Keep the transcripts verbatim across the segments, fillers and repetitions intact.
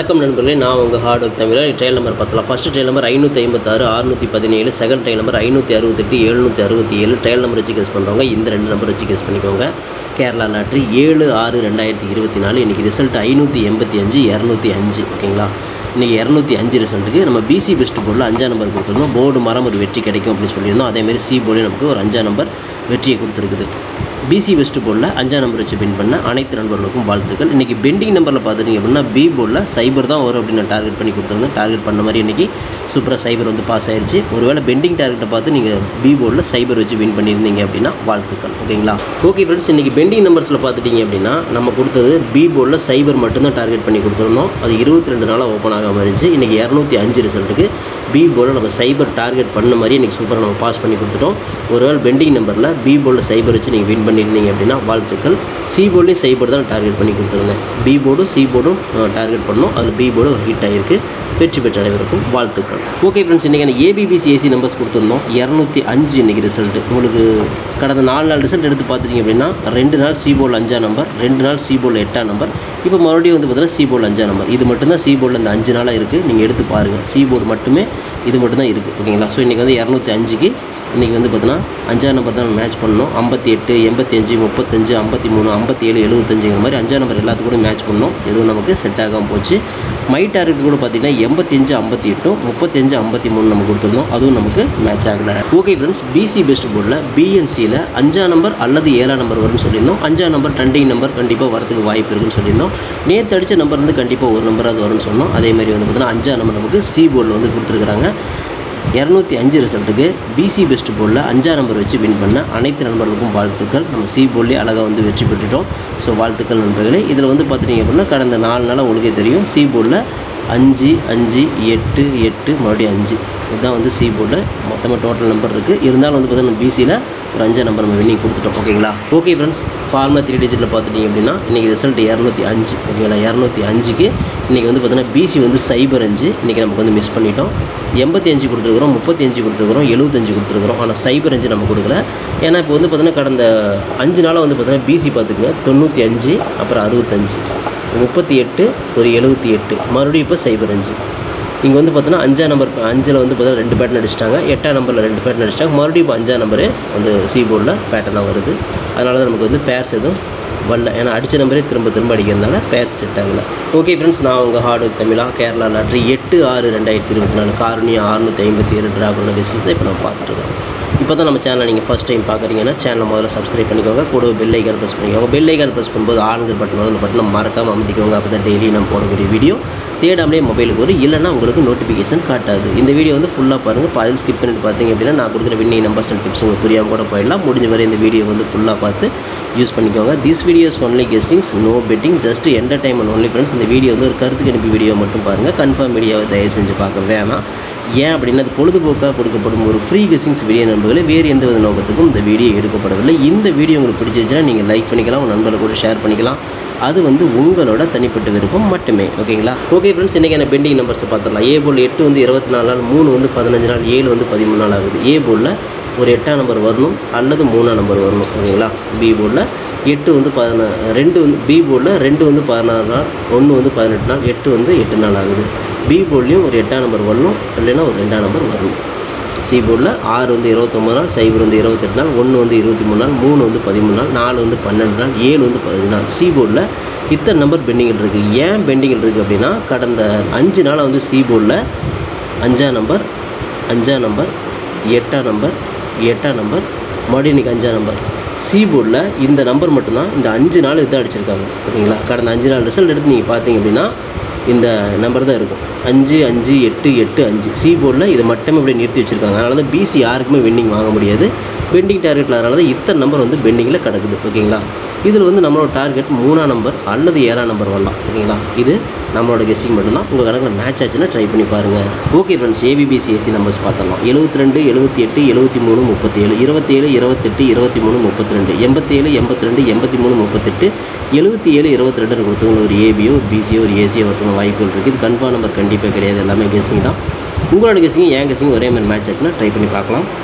வணக்கம் நண்பர்களே, நான் உங்கள் hard work Tamil. Trial number பார்த்தலாம். ஃபஸ்ட்டு ட்ரையல் நம்பர் ஐநூற்றி ஐம்பத்தாறு அறுநூற்றி பதினேழு, செகண்ட் ட்ரையல் நம்பர் ஐநூற்றி அறுபத்தெட்டு எழுநூற்றி அறுபத்தி ஏழு. ட்ரையல் நம்பர் வச்சு கேஸ் பண்ணுறவங்க இந்த ரெண்டு நம்பர் வச்சு கேஸ் பண்ணிக்கோங்க. கேரளா லாட்ரி ஏழு ஆறு ரெண்டாயிரத்தி இருபத்தி நாலு. இன்றைக்கி ரிசல்ட் ஐநூற்றி எண்பத்தி அஞ்சு இரநூத்தி அஞ்சு. ஓகேங்களா, இன்றைக்கி இரநூத்தி அஞ்சு ரிசல்ட்டுக்கு நம்ம பிசி பெஸ்ட் போர்டில் அஞ்சாம் நம்பர் கொடுத்துருந்தோம். போர்டு மரம் ஒரு வெற்றி கிடைக்கும் அப்படின்னு சொல்லியிருந்தோம். அதேமாதிரி சி போர்டில் நமக்கு ஒரு அஞ்சாம் நம்பர் வெற்றியை கொடுத்துருக்குது. பிசி பெஸ்ட் போர்டில் அஞ்சாம் நம்பர் வச்சு வின் பண்ண அனைத்து நண்பர்களுக்கும் வாழ்த்துக்கள். இன்றைக்கி பெண்டிங் நம்பரில் பார்த்துட்டிங்க அப்படின்னா பி போர்டில் சைபர் தான் வரும் அப்படின்னு நான் டார்கெட் பண்ணி கொடுத்துருந்தேன். டார்கெட் பண்ண மாதிரி இன்றைக்கி சூப்பராக சைபர் வந்து பாஸ் ஆயிடுச்சு. ஒருவேளை பெண்டிங் டார்கெட்டை பார்த்து நீங்கள் பி போர்டில் சைபர் வச்சு வின் பண்ணியிருந்தீங்க அப்படின்னா வாழ்த்துக்கள். ஓகேங்களா, ஓகே ஃப்ரெண்ட்ஸ், இன்றைக்கி பெண்டிங் நம்பர்ஸில் பார்த்துட்டிங்க அப்படின்னா நம்ம கொடுத்தது பி போர்டில் சைபர் மட்டும்தான் டார்கெட் பண்ணி கொடுத்துருந்தோம். அது இருபத்தி ரெண்டு நாளாக ஓப்பன் ஆகாமல் இருந்துச்சு. இன்றைக்கி இரநூத்தி அஞ்சு ரிசல்ட்டுக்கு பி போர்டில் நம்ம சைபர் டார்கெட் பண்ண மாதிரி இன்றைக்கி சூப்பராக நம்ம பாஸ் பண்ணி கொடுத்துட்டோம். ஒருவேளை பெண்டிங் நம்பரில் பி போர்டில் சைபர் வச்சு நீங்கள் வின் பண்ணியிருந்தீங்க அப்படின்னா வாழ்த்துக்கள். சி போர்ட்லேயும் சைபர் தான் டார்கெட் பண்ணி கொடுத்துருந்தேன். பி போர்டும் சி போர்டும் டார்கெட் பண்ணோம். அதில் பி போர்டு ஒரு ஹிட் ஆகிருக்கு. வெற்றி பெற்ற அனைவருக்கும் வாழ்த்துக்கள். ஓகே ஃப்ரெண்ட்ஸ், இன்றைக்கி ஏபிபிசி ஏசி நம்பர்ஸ் கொடுத்துருந்தோம். இரநூத்தி அஞ்சு இன்றைக்கி ரிசல்ட்டு. உங்களுக்கு கடந்த நாலு நாள் ரிசல்ட் எடுத்து பார்த்துட்டிங்க அப்படின்னா ரெண்டு நாள் சி போர்டில் அஞ்சாம் நம்பர், ரெண்டு நாள் சி போர்டில் எட்டாம் நம்பர், இப்போ மறுபடியும் வந்து பார்த்தீங்கன்னா சி போர்டில் அஞ்சாம் நம்பர். இது மட்டும்தான் சி போர்டில் இந்த அஞ்சு நாளாக இருக்குது. நீங்கள் எடுத்து பாருங்கள், சி போர்டு மட்டுமே இது மட்டும் தான் இருக்குது. ஓகேங்களா, ஸோ இன்றைக்கி வந்து இரநூத்தி அஞ்சுக்கு இன்றைக்கி வந்து பார்த்தீங்கன்னா அஞ்சாம் நம்பர் தான் மேட்ச் பண்ணோம். ஐம்பத்தி எட்டு எண்பத்தி அஞ்சு முப்பத்தஞ்சு ஐம்பத்தி மூணு ஐம்பத்தி ஏழு எழுபத்தஞ்சுங்கிற மாதிரி அஞ்சாம் நம்பர் எல்லாத்துக்கும் கூட மேட்ச் பண்ணோம். எதுவும் நமக்கு செட் ஆகாமல் போச்சு. மை டார்கெட் கூட பார்த்திங்கன்னா எண்பத்தி அஞ்சு ஐம்பத்தி எட்டும் முப்பத்தஞ்சு ஐம்பத்தி மூணு நம்ம கொடுத்துருந்தோம். அதுவும் நமக்கு மேட்ச் ஆகலை. ஓகே ஃப்ரெண்ட்ஸ், பிசி பெஸ்ட் போர்டில் பிஎன்சியில் அஞ்சாம் நம்பர் அல்லது ஏழாம் நம்பர் வரும்னு சொல்லியிருந்தோம். அஞ்சாம் நம்பர் ட்ரெண்டிங் நம்பர் கண்டிப்பாக வரதுக்கு வாய்ப்பு இருக்குன்னு சொல்லியிருந்தோம். நேற்று அடித்த நம்பர் வந்து கண்டிப்பாக ஒரு நம்பராக வரும்னு சொன்னோம். அதேமாதிரி வந்து பார்த்தீங்கன்னா அஞ்சாம் நம்பர் நமக்கு சி போர்டில் வந்து கொடுத்துருக்குறாங்க. இரநூத்தி அஞ்சு ரிசல்ட்டுக்கு பிசி பெஸ்ட் போர்டில் அஞ்சாம் நம்பர் வச்சு வின் பண்ண அனைத்து நண்பர்களுக்கும் வாழ்த்துக்கள். நம்ம சி போர்ட்லேயே அழகாக வந்து வெற்றி பெற்றுட்டோம். ஸோ வாழ்த்துக்கள் நண்பர்களே. இதில் வந்து பார்த்துட்டிங்க அப்படின்னா கடந்த நாலு நாளாக உங்களுக்கே தெரியும் சி போர்டில் அஞ்சு அஞ்சு எட்டு எட்டு மறுபடியும் அஞ்சு இதுதான் வந்து சி போர்டில் மொத்தமாக டோட்டல் நம்பர் இருக்குது. இருந்தாலும் வந்து பார்த்தீங்கன்னா பிசியில் ஒரு அஞ்சாம் நம்பர் நம்ம வின்னிங் கொடுத்துட்டோம். ஓகேங்களா, ஓகே ஃப்ரெண்ட்ஸ், ஃபார்முலா த்ரீ டிஜிட்டில் பார்த்துட்டிங்க அப்படின்னா இன்றைக்கி ரிசல்ட் இரநூத்தி அஞ்சு. ஓகேங்களா, இரநூத்தி அஞ்சுக்கு இன்றைக்கி வந்து பார்த்தீங்கன்னா பிசி வந்து சைபர் அஞ்சு இன்றைக்கி நமக்கு வந்து மிஸ் பண்ணிட்டோம். எண்பத்தி அஞ்சு கொடுத்துருக்குறோம், முப்பத்தி அஞ்சு கொடுத்துருக்குறோம், எழுபத்தஞ்சு கொடுத்துருக்குறோம். ஆனால் சைபர் அஞ்சு நம்ம கொடுக்கல. ஏன்னா இப்போ வந்து பார்த்தீங்கன்னா கடந்த அஞ்சு நாளாக வந்து பார்த்தீங்கன்னா பிசி பார்த்துக்குங்க தொண்ணூற்றி அஞ்சு அப்புறம் அறுபத்தஞ்சு முப்பத்தி எட்டு ஒரு எழுபத்தி எட்டு மறுபடியும் இப்போ சைபர் அஞ்சு. இங்கே வந்து பார்த்தீங்கன்னா அஞ்சாம் நம்பர் அஞ்சில் வந்து பார்த்தீங்கன்னா ரெண்டு பேட்டர்ன் அடிச்சிட்டாங்க. எட்டாம் நம்பரில் ரெண்டு பேட்டர்ன் அடிச்சிட்டாங்க. மறுபடியும் இப்போ அஞ்சாம் நம்பரே வந்து சி போர்டில் பேட்டர்னாக வருது. அதனால தான் நமக்கு வந்து பேர்ஸ் எதுவும் வரல. ஏன்னா அடித்த நம்பரே திரும்ப திரும்ப அடிக்கிறதுனால பேர்ஸ் செட் ஆகலை. ஓகே ஃப்ரெண்ட்ஸ், நான் உங்கள் ஹார்ட் ஒர்க் தமிழா. கேரளா லாட்ரி எட்டு ஆறு ரெண்டாயிரத்தி இருபத்தி நாலு காரணியா அறுநூற்றி ஐம்பத்தி ஏழு ட்ரா பண்ண டிஸ்டன்ஸ் தான் இப்போ நம்ம பார்த்துட்டு இருக்கோம். இப்போ தான் நம்ம சேனலை நீங்கள் ஃபஸ்ட் டைம் பார்க்குறீங்கன்னா சேனலை முதல்ல சப்ஸ்கிரைப் பண்ணிக்கோங்க. கூட பெல் ஐக்கான் ப்ரெஸ் பண்ணிக்கோங்க. பெல் ஐக்கான் ப்ரெஸ் பண்ணும்போது ஆளுங்கிற பட்டன் வரும். அந்த பட்டனை மறக்காமல் அமைதிக்கோங்க. அப்போ தான் டெய்லி நம்ம போடக்கூடிய வீடியோ தேடாமலே மொபைலுக்கு வரும். இல்லைனா உங்களுக்கு நோட்டிஃபிகேஷன் காட்டாது. இந்த வீடியோ வந்து ஃபுல்லாக பாருங்கள். பாதில் ஸ்கிப் பண்ணிட்டு பார்த்தீங்க அப்படின்னா நான் கொடுக்குற வின்னிங் நம்பர்ஸ் அண்ட் டிப்ஸ் உங்களுக்கு புரியாமல் கூட போயிடலாம். முடிஞ்ச வரை இந்த வீடியோ வந்து ஃபுல்லாக பார்த்து யூஸ் பண்ணிக்கோங்க. This videos only guessings, no betting, just entertainment only friends. இந்த வீடியோ வந்து ஒரு கருத்து கணிப்பு வீடியோ மட்டும் பாருங்கள். கன்ஃபார்ம் வீடியோவை தயவு செஞ்சு பார்க்க வேணாம். ஏன் அப்படின்னா அது பொழுதுபோக்காக கொடுக்கப்படும் ஒரு ஃப்ரீ கெஸ்ஸிங்ஸ் வீடியோ நண்பர்களே. வேறு எந்த வித நோக்கத்துக்கும் இந்த வீடியோ எடுக்கப்படவில்லை. இந்த வீடியோ உங்களுக்கு பிடிச்சிருச்சுன்னா நீங்கள் லைக் பண்ணிக்கலாம், உங்கள் நண்பர்கள் கூட ஷேர் பண்ணிக்கலாம். அது வந்து உங்களோட தனிப்பட்ட விருப்பம் மட்டுமே. ஓகேங்களா, ஓகே ஃப்ரெண்ட்ஸ், இன்றைக்கான பெண்டிங் நம்பர்ஸை பார்த்துடலாம். ஏ போர்டில் எட்டு வந்து இருபத்தி நாலு நாள், மூணு வந்து பதினஞ்சு நாள், ஏழு வந்து பதிமூணு நாள் ஆகுது. ஏ போர்டில் ஒரு எட்டாம் நம்பர் வரணும் அல்லது மூணாம் நம்பர் வரணும். ஓகேங்களா, பி போர்டில் எட்டு வந்து பதினா ரெண்டு வந்து பி போர்டில் ரெண்டு வந்து பதினாறு நாள், ஒன்று வந்து பதினெட்டு நாள், எட்டு வந்து எட்டு நாள் ஆகுது. பி போர்ட்லேயும் ஒரு எட்டாம் நம்பர் வரணும், இல்லைன்னா ஒரு ரெண்டாம் நம்பர் வரணும். சி போர்டில் ஆறு வந்து இருபத்தொம்பது நாள், சைபர் வந்து இருபத்தெட்டு நாள், ஒன்று வந்து இருபத்தி மூணு நாள், மூணு வந்து பதிமூணு நாள், நாலு வந்து பன்னெண்டு நாள், ஏழு வந்து பதினஞ்சு நாள். சி போர்டில் இத்தனை நம்பர் பெண்டிங்கில் இருக்குது. ஏன் பெண்டிங்கில் இருக்குது அப்படின்னா கடந்த அஞ்சு நாளாக வந்து சி போர்டில் அஞ்சாம் நம்பர் அஞ்சாம் நம்பர் எட்டாம் நம்பர் எட்டாம் நம்பர் மறுபடியும் இன்றைக்கி அஞ்சாம் நம்பர். சி போர்டில் இந்த நம்பர் மட்டும்தான் இந்த அஞ்சு நாள் இதான் அடிச்சிருக்காங்க. ஓகேங்களா, கடந்த அஞ்சு நாள் ரிசல்ட் எடுத்து நீங்கள் பார்த்தீங்க அப்படின்னா இந்த நம்பர் தான் இருக்கும். அஞ்சு அஞ்சு எட்டு எட்டு அஞ்சு. சி போர்டில் இதை மட்டுமே இப்படி நிறுத்தி வச்சுருக்காங்க. அதனால தான் பிசி யாருக்குமே பெண்டிங் வாங்க முடியாது. பெண்டிங் டார்கெட்டில் அதனால தான் இத்தனை நம்பர் வந்து பெண்டிங்கில் கிடக்குது. ஓகேங்களா, இதில் வந்து நம்மளோட டார்கெட் மூணாம் நம்பர் அல்லது ஏழாம் நம்பர் வரலாம். ஓகேங்களா, இது நம்மளோட கெஸ்ஸிங் மட்டும்தான். உங்கள் கணக்கில் மேட்ச் ஆச்சுன்னா ட்ரை பண்ணி பாருங்கள். Okay friends, ABBC AC numbers பார்த்துடலாம். எழுபத்தி ரெண்டு எழுபத்தி எட்டு எழுபத்தி மூணு முப்பத்தேழு இருபத்தேழு இருபத்தெட்டு இருபத்தி மூணு முப்பத்தி ரெண்டு எண்பத்தேழு எண்பத்தி ரெண்டு எண்பத்தி மூணு முப்பத்தெட்டு எழுபத்தி ஏழு இருபத்தி ரெண்டு கொடுத்தவங்க ஒரு ஏபியோ ஒரு பிசியோ ஒரு ஏசியோ ஒருத்தவங்க வாய்ப்புகள் இருக்குது. இது கன்ஃபார்ம் நம்பர் கண்டிப்பாக கிடையாது. எல்லாமே கெஸ்ஸிங் தான். உங்களோட கெஸ்ஸிங் என் கெஸ்ஸிங் ஒரே மாதிரி மேட்ச் ஆச்சுன்னா ட்ரை பண்ணி பார்க்கலாம்.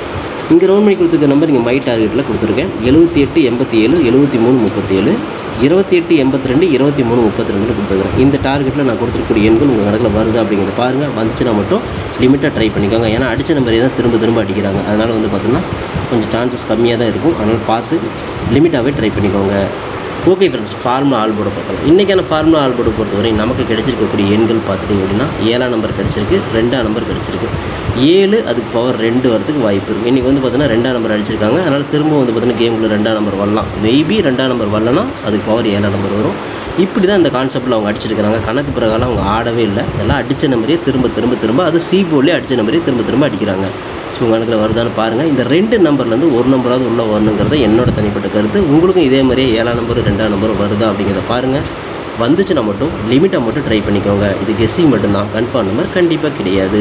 இங்கே ரவுண்ட் பண்ணி கொடுத்துருக்க நம்பர் இங்கே மை டார்கெட்டில் கொடுத்துருக்கேன். எழுபத்தி எட்டு எண்பத்தி ஏழு எழுபத்தி மூணு முப்பத்தி ஏழு இருபத்தி எட்டு எண்பத்தி ரெண்டு இருபத்தி மூணு முப்பத்தி ரெண்டு கொடுத்துருக்கேன். இந்த டார்கெட்டில் நான் கொடுத்துருக்கூடிய எண்கள் உங்கள் கணக்கில் வருது அப்படிங்கிறத பாருங்கள். வந்துச்சுன்னா மட்டும் லிமிட்டாக ட்ரை பண்ணிக்கோங்க. ஏன்னா அடித்த நம்பரே தான் திரும்ப திரும்ப அடிக்கிறாங்க. அதனால் வந்து பார்த்தீங்கன்னா கொஞ்சம் சான்சஸ் கம்மியாக தான் இருக்கும். அதனால் பார்த்து லிமிட்டாகவே ட்ரை பண்ணிக்கோங்க. ஓகே ஃப்ரெண்ட்ஸ், ஃபார்முலா ஆல் போர்டை பார்க்கலாம். இன்றைக்கான ஃபார்முலா ஆல் போர்டை பொறுத்தவரை நமக்கு கிடைச்சிருக்கக்கூடிய எண்கள் பார்த்துட்டிங்க அப்படின்னா ஏழாம் நம்பர் கிடச்சிருக்கு, ரெண்டாம் நம்பர் கிடச்சிருக்கு. ஏழு அதுக்கு பவர் ரெண்டு வரதுக்கு வாய்ப்பு இருக்குது. இன்றைக்கி வந்து பார்த்தீங்கன்னா ரெண்டாம் நம்பர் அடிச்சிருக்காங்க. அதனால் திரும்ப வந்து பார்த்தீங்கன்னா கேமுக்குள்ள ரெண்டாம் நம்பர் வரலாம். மேபி ரெண்டாம் நம்பர் வரலன்னா அதுக்கு பவர் ஏழாம் நம்பர் வரும். இப்படி தான் இந்த கான்செப்ட்டில் அவங்க அடிச்சிருக்கிறாங்க. கணக்கு பிரகாரம் அவங்க ஆடவே இல்லை. இதெல்லாம் அடித்த நம்பரே திரும்ப திரும்ப திரும்ப அது சி போர்ட்லேயே அடித்த நம்பரே திரும்ப திரும்ப அடிக்கிறாங்க. ஸோ உங்கள் கணக்கில் வருதான்னு பாருங்கள். இந்த ரெண்டு நம்பர்லேருந்து ஒரு நம்பராவது உள்ளே வரணுங்கிறத என்னோட தனிப்பட்ட கருத்து. உங்களுக்கும் இதே மாதிரியே ஏழாம் நம்பர் ரெண்டாம் நம்பர் வருதா அப்படிங்கிறத பாருங்கள். வந்துச்சுன்னா மட்டும் லிமிட்டை மட்டும் ட்ரை பண்ணிக்கோங்க. இது கெஸ்ஸிங் மட்டும்தான், கன்ஃபார்ம் நம்பர் கண்டிப்பாக கிடையாது.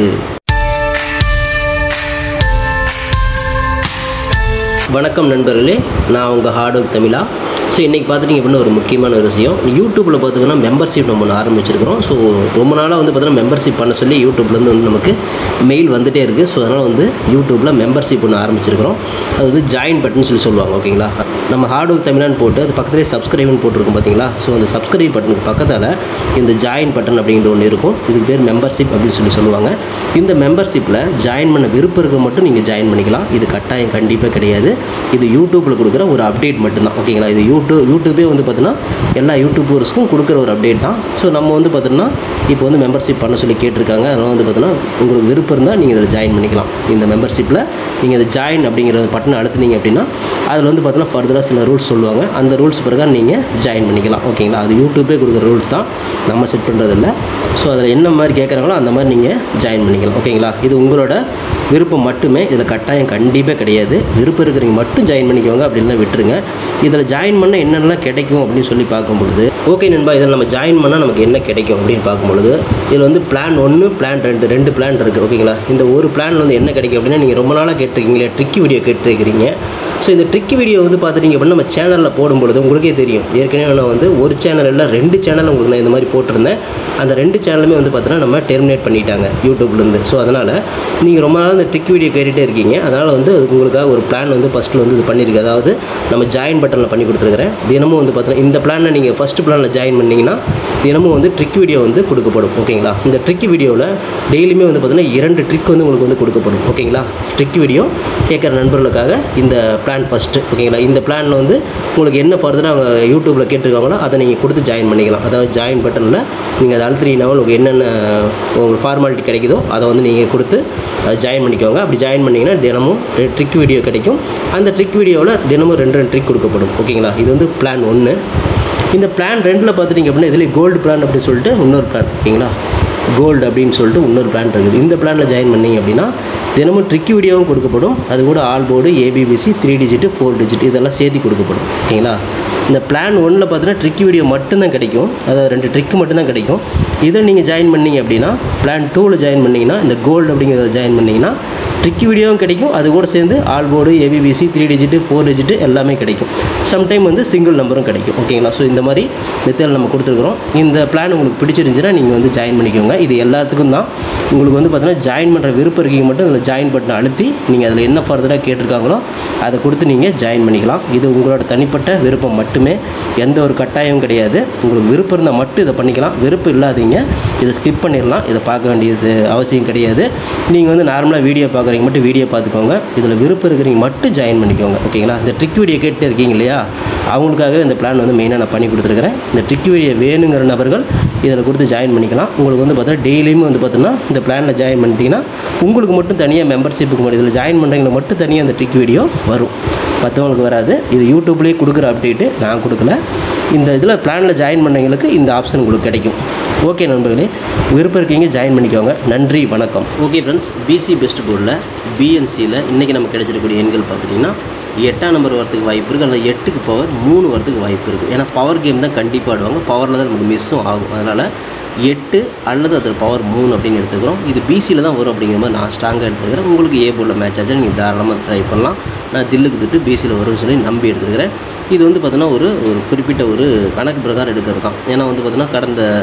வணக்கம் நண்பர்களே, நான் உங்கள் ஹார்ட் ஒர்க் தமிழா. ஸோ இன்றைக்கி பார்த்துட்டிங்க அப்படின்னா ஒரு முக்கியமான ஒரு விஷயம். யூடியூப்பில் பார்த்திங்கன்னா மெம்பர்ஷிப் நம்ம ஒன்று ஆரம்பிச்சிருக்கிறோம். ஸோ ரொம்ப நாளாக வந்து பார்த்திங்கன்னா மெம்பர்ஷிப் பண்ண சொல்லி யூடியூப்லேருந்து வந்து நமக்கு மெயில் வந்துகிட்டே இருக்குது. ஸோ அதனால் வந்து யூடியூப்பில் மெம்பர்ஷிப் ஒன்று ஆரம்பிச்சிருக்கிறோம். அது வந்து ஜாயின் பட்டன் சொல்லி சொல்லுவாங்க. ஓகேங்களா, நம்ம ஹார்ட் ஒர்க் தமிழான்னு போட்டு அது பக்கத்துலேயே சப்ஸ்கிரைப்னு போட்டிருக்கோம் பார்த்தீங்களா. ஸோ அந்த சப்ஸ்கிரைப் பட்டனுக்கு பக்கத்தில் இந்த ஜாயின் பட்டன் அப்படிங்கிற ஒன்று இருக்கும். இதுக்கு பேர் மெம்பர்ஷிப் அப்படின்னு சொல்லி சொல்லுவாங்க. இந்த மெம்பர்ஷிப்பில் ஜாயின் பண்ண விருப்பம் இருக்க மட்டும் நீங்கள் ஜாயின் பண்ணிக்கலாம். இது கட்டாயம் கண்டிப்பாக கிடையாது. இது யூடியூப்பில் கொடுக்குற ஒரு அப்டேட் மட்டும்தான். ஓகேங்களா, இது யூடியூப் யூடியூபே வந்து பார்த்தீங்கன்னா எல்லா யூடியூபர்ஸ்க்கும் கொடுக்குற ஒரு அப்டேட் தான். ஸோ நம்ம வந்து பார்த்தீங்கன்னா இப்போ வந்து மெம்பர்ஷிப் பண்ண சொல்லி கேட்டிருக்காங்க. அதனால் வந்து பார்த்தீங்கன்னா உங்களுக்கு விருப்பம் இருந்தால் நீங்கள் இதில் ஜாயின் பண்ணிக்கலாம். இந்த மெம்பர்ஷிப்பில் நீங்கள் இதை ஜாயின் அப்படிங்கிற பட்டனை அழுத்தினீங்க அப்படின்னா அதில் வந்து பார்த்தீங்கன்னா ஃபர்தராக சில ரூல்ஸ் சொல்லுவாங்க. அந்த ரூல்ஸ் பிரகாரம் நீங்கள் ஜாயின் பண்ணிக்கலாம். ஓகேங்களா, அது யூடியூப்பே கொடுக்குற ரூல்ஸ் தான், நம்ம செட் பண்ணுறதில்ல. ஸோ அதில் என்ன மாதிரி கேட்குறாங்களோ அந்த மாதிரி நீங்கள் ஜாயின் பண்ணிக்கலாம். ஓகேங்களா, இது உங்களோட விருப்பம் மட்டுமே. இதில் கட்டாயம் கண்டிப்பாக கிடையாது. விருப்பம் இருக்கிறவங்க மட்டும் ஜாயின் பண்ணிக்கோங்க, அப்படின்லாம் விட்டுருங்க. இதில் ஜாயின் பண்ண என்னென்னலாம் கிடைக்கும் அப்படின்னு சொல்லி பார்க்கும்பொழுது, ஓகே நண்பா, இதில் நம்ம ஜாயின் பண்ணால் நமக்கு என்ன கிடைக்கும் அப்படின்னு பார்க்கும்பொழுது, இதில் வந்து பிளான் ஒன்று பிளான் ரெண்டு ரெண்டு பிளான் இருக்குது. ஓகேங்களா, இந்த ஒரு பிளான் வந்து என்ன கிடைக்கும் அப்படின்னா, நீங்கள் ரொம்ப நாளாக கேட்டிருக்கீங்களே ட்ரிக் வீடியோ கேட்டிருக்கிறீங்க. ஸோ இந்த ட்ரிக் வீடியோ வந்து பார்த்துட்டிங்க அப்படின்னா நம்ம சேனலில் போடும்பொழுது உங்களுக்கே தெரியும். ஏற்கனவே நான் வந்து ஒரு சேனல் இல்லை ரெண்டு சேனல் உங்களுக்கு நான் இந்த மாதிரி போட்டிருந்தேன். அந்த ரெண்டு சேனலுமே வந்து பார்த்தீங்கன்னா நம்ம டெர்மினேட் பண்ணிட்டாங்க யூடியூப்லேருந்து. ஸோ அதனால் நீங்கள் ரொம்ப நாள் இந்த ட்ரிக் வீடியோ கேட்டுகிட்டே இருக்கீங்க. அதனால் வந்து அதுக்கு உங்களுக்காக ஒரு பிளான் வந்து ஃபஸ்ட்டில் வந்து இது பண்ணியிருக்கு. அதாவது நம்ம ஜாயின் பட்டனில் பண்ணி கொடுத்துருக்குறேன். தினமும் வந்து பார்த்தீங்கன்னா இந்த பிளானை நீங்கள் ஃபஸ்ட்டு பிளானில் ஜாயின் பண்ணிங்கன்னா தினமும் வந்து ட்ரிக் வீடியோ வந்து கொடுக்கப்படும். ஓகேங்களா, இந்த ட்ரிக் வீடியோவில் டெய்லியுமே வந்து பார்த்தீங்கன்னா இரண்டு ட்ரிக் வந்து உங்களுக்கு வந்து கொடுக்கப்படும். ஓகேங்களா, ட்ரிக் வீடியோ கேட்குற நண்பர்களுக்காக இந்த பிளான் ஃபஸ்ட்டு. ஓகேங்களா, இந்த பிளானில் வந்து உங்களுக்கு என்ன ஃபர்தராக அவங்க யூடியூப்பில் கேட்டிருக்காங்களோ அதை நீங்கள் கொடுத்து ஜாயின் பண்ணிக்கலாம். அதாவது ஜாயின் பட்டனில் நீங்கள் அதை அழுத்தினீங்கன்னா உங்களுக்கு என்னென்ன உங்களுக்கு ஃபார்மாலிட்டி கிடைக்குதோ அதை வந்து நீங்கள் கொடுத்து ஜாயின் பண்ணிக்கோங்க. அப்படி ஜாயின் பண்ணிங்கன்னா தினமும் ட்ரிக் வீடியோ கிடைக்கும். அந்த ட்ரிக் வீடியோவில் தினமும் ரெண்டு ரெண்டு ட்ரிக் கொடுக்கப்படும். ஓகேங்களா, இது வந்து பிளான் ஒன்று. இந்த பிளான் ரெண்டில் பார்த்துட்டிங்க அப்படின்னா இதில் கோல்டு பிளான் அப்படின்னு சொல்லிட்டு இன்னொரு பிளான். ஓகேங்களா, கோல்டு அப்படின்னு சொல்லிட்டு இன்னொரு பிளான் இருக்குது. இந்த பிளானில் ஜாயின் பண்ணிங்க அப்படின்னா தினமும் ட்ரிக் வீடியோவும் கொடுக்கப்படும். அது கூட all board, ABBC, three digit, four digit இதெல்லாம் சேர்த்து கொடுக்கப்படும். ஓகேங்களா, இந்த பிளான் ஒன்றில் பார்த்தீங்கன்னா ட்ரிக் வீடியோ மட்டும்தான் கிடைக்கும். அதாவது ரெண்டு ட்ரிக் மட்டும்தான் கிடைக்கும். இதை நீங்கள் ஜாயின் பண்ணிங்க அப்படின்னா பிளான் டூவில் ஜாயின் பண்ணிங்கன்னா இந்த கோல்டு அப்படிங்கிறத ஜாயின் பண்ணிங்கன்னா ட்ரிக் வீடியோவும் கிடைக்கும். அது கூட சேர்ந்து all board, ABBC, three digit, four digit எல்லாமே கிடைக்கும். சம்டைம் வந்து சிங்கிள் நம்பரும் கிடைக்கும். ஓகேங்களா, ஸோ இந்த மாதிரி மெத்தட் நம்ம கொடுத்துருக்குறோம். இந்த பிளான் உங்களுக்கு பிடிச்சிருந்துச்சுன்னா நீங்கள் வந்து ஜாயின் பண்ணிக்கோங்க. இது எல்லாத்துக்கும் தான். உங்களுக்கு வந்து பார்த்தீங்கன்னா ஜாயின் பண்ணுற விருப்பம் இருக்கீங்க மட்டும் அதில் ஜாயின் பட்டனை அழுத்தி நீங்கள் அதில் என்ன ஃபர்தராக கேட்டிருக்காங்களோ அதை கொடுத்து நீங்கள் ஜாயின் பண்ணிக்கலாம். இது உங்களோட தனிப்பட்ட விருப்பம் மட்டுமே, எந்த ஒரு கட்டாயமும் கிடையாது. உங்களுக்கு விருப்பம் இருந்தால் மட்டும் இதை பண்ணிக்கலாம். விருப்பம் இல்லாதீங்க இதை ஸ்கிப் பண்ணிடலாம். இதை பார்க்க வேண்டியது அவசியம் கிடையாது. நீங்கள் வந்து நார்மலாக வீடியோ பார்க்குறீங்க மட்டும் வீடியோ பார்த்துக்கோங்க. இதில் விருப்பம் இருக்கிறீங்க மட்டும் ஜாயின் பண்ணிக்கோங்க. ஓகேங்களா, இந்த ட்ரிக் வீடியோ கேட்டு இருக்கீங்க இல்லையா, அவங்களுக்காக இந்த பிளான் வந்து மெயினாக நான் பண்ணி கொடுத்துருக்கிறேன். இந்த ட்ரிக் வீடியோ வேணுங்கிற நபர்கள் இதில் கொடுத்து ஜாயின் பண்ணிக்கலாம். உங்களுக்கு வந்து பார்த்தீங்கன்னா டெய்லியுமே வந்து பார்த்தீங்கன்னா இந்த பிளானில் ஜாயின் பண்ணிட்டீங்கன்னா உங்களுக்கு மட்டும் தனியாக மெம்பர்ஷிப்புக்கு மட்டும் இதில் ஜாயின் பண்ணுறவங்களுக்கு மட்டும் தனியாக அந்த ட்ரிக் வீடியோ வரும், மற்றவங்களுக்கு வராது. இது யூடியூப்லேயே கொடுக்குற அப்டேட்டு, நான் கொடுக்கல. இந்த இதில் பிளானில் ஜாயின் பண்ணவங்களுக்கு இந்த ஆப்ஷன் உங்களுக்கு கிடைக்கும். ஓகே நண்பர்களே, விருப்பம் இருக்கீங்க ஜாயின் பண்ணிக்கோங்க. நன்றி, வணக்கம். ஓகே ஃப்ரெண்ட்ஸ், பிசி பெஸ்ட் போர்டில் பிஎன்சியில் இன்றைக்கி நம்ம கிடைச்சிருக்கக்கூடிய எண்கள் பார்த்துட்டிங்கன்னா எட்டாம் நம்பர் வரத்துக்கு வாய்ப்பு இருக்குது. அல்லது எட்டுக்கு பவர் மூணு வரத்துக்கு வாய்ப்பு இருக்குது. ஏன்னா பவர் கேம் தான் கண்டிப்பாக ஆடுவாங்க. பவரில் தான் நமக்கு மிஸ்ஸும் ஆகும். அதனால் எட்டு அல்லது அதில் பவர் மூணு அப்படின்னு எடுத்துக்கிறோம். இது பிசியில் தான் வரும் அப்படிங்கிற மாதிரி நான் ஸ்ட்ராங்காக எடுத்துக்கிறேன். உங்களுக்கு ஏ போர்டில் மேட்ச் ஆச்சு நீங்கள் தாராளமாக ட்ரை பண்ணலாம். நான் தில்லுக்கு திட்டு பிசியில் வரும்னு சொல்லி நம்பி எடுத்துக்கிறேன். இது வந்து பார்த்தீங்கன்னா ஒரு ஒரு குறிப்பிட்ட ஒரு கணக்கு பிரகாரம் எடுக்கிறது தான். ஏன்னா வந்து பார்த்தீங்கன்னா கடந்த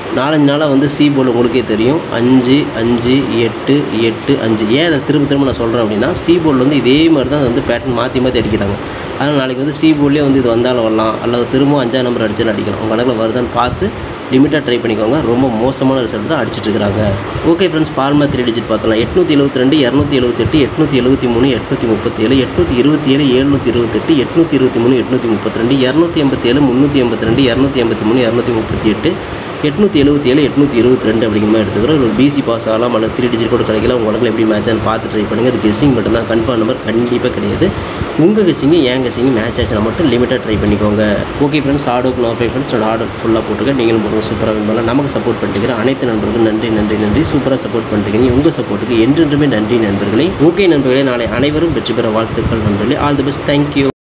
நாலஞ்சு நாளாக வந்து சி போர்டில் உங்களுக்கே தெரியும் அஞ்சு அஞ்சு எட்டு எட்டு அஞ்சு. ஏன் அதை திரும்ப திரும்ப நான் சொல்கிறேன் அப்படின்னா சி போர்டில் வந்து இதே மாதிரி தான் வந்து பேட்டர்ன் மாற்றி மாற்றி அடிக்கிறாங்க. அதனால் நாளைக்கு வந்து சி போர்ட்லேயே வந்து இது வந்தாலும் வரலாம், அல்லது திரும்ப அஞ்சாம் நம்பர் அடிச்சாலும் அடிக்கலாம். உங்கள் கணக்கில் வருதான்னு பார்த்து லிமிட்டாக ட்ரை பண்ணிக்கோங்க. ரொம்ப மோசமான ரிசல்ட் தான் அடிச்சிட்டு இருக்காங்க. Okay friends, formula three digit பார்த்தலாம். எட்நூற்றி எழுபத்தி ரெண்டு இரநூத்தி எழுபத்தெட்டு எட்நூற்றி எழுபத்தி மூணு எட்நூற்றி முப்பத்தேழு எட்நூற்றி இருபத்தி ஏழு எழுநூற்றி இருபத்தெட்டு எட்நூற்றி இருபத்தி மூணு எட்நூற்றி முப்பத்தி ரெண்டு இரநூத்தி எண்பத்தேழு முந்நூற்றி எண்பத்தி ரெண்டு இரநூத்தி எண்பத்தி மூணு இரநூத்தி முப்பத்தி எட்டு எட்நூற்றி எழுபத்தி ஏழு எட்நூற்றி இருபத்தி ரெண்டு அப்படிங்கிற மாதிரி எடுத்துக்கிறோம். ஒரு பிசி பாஸ் ஆகலாம், அல்லது த்ரீ டிஜிட் கூட கிடைக்கல. உங்கள் உடம்புல எப்படி மேட்சான்னு பார்த்து ட்ரை பண்ணுங்கள். அது கெஸ்ஸிங் மட்டும் தான், கன்ஃபார்ம் நம்பர் கண்டிப்பாக கிடையாது. உங்கள் கெஸ்ஸிங்கு ஏன் கெஸ்ஸிங்கு மேட்ச் ஆச்சுன்னா மட்டும் லிமிட்டாக ட்ரை பண்ணிக்கோங்க. ஓகே ஃப்ரெண்ட்ஸ், ஆர்டருக்கு நோ ஃபைவ் ஃப்ரெண்ட்ஸ் என்னோட ஆர்டர் ஃபுல்லாக போட்டுருக்கேன். நீங்களும் போடுங்க, சூப்பராக வின் நமக்கு சப்போர்ட் பண்ணிட்டுக்கிற அனைத்து நண்பர்களுக்கும் நன்றி நன்றி நன்றி. சூப்பராக சப்போர்ட் பண்ணிட்டுக்கிறீங்க. உங்கள் சப்போர்ட்டுக்கு என்றென்றுமே நன்றி நண்பர்களே. ஓகே நண்பர்களே, நாளை அனைவரும் வெற்றி பெற வாழ்த்துக்கள் நண்பர்களே. All the best, thank you.